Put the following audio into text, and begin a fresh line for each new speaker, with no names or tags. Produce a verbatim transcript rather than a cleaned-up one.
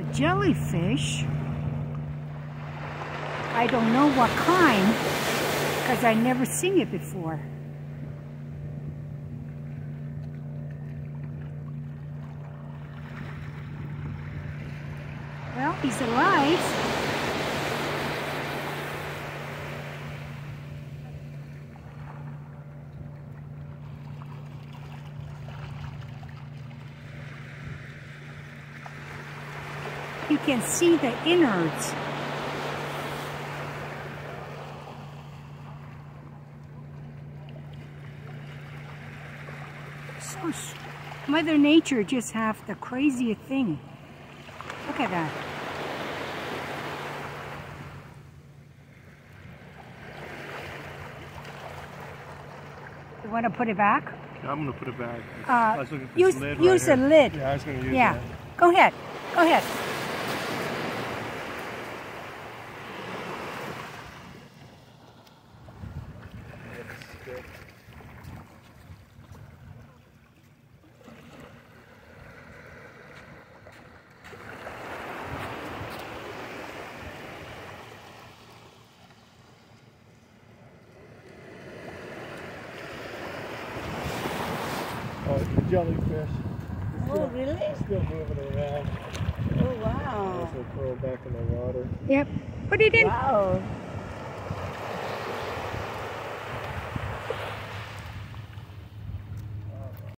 jellyfish. I don't know what kind, because I've never seen it before. Well, he's alive. You can see the innards. So, Mother Nature just have the craziest thing. Look at that. You want to put it back?
Yeah, I'm going to put it back.
Uh,
I was looking for
use
this lid
use
right
a
here.
lid.
Yeah, I was going to use
yeah.
that.
Go ahead. Go ahead.
Oh, it's the jellyfish.
Oh,
Still,
really?
still moving around.
Oh, wow.
There's a pearl back in the water.
Yep. Put it in.
Wow.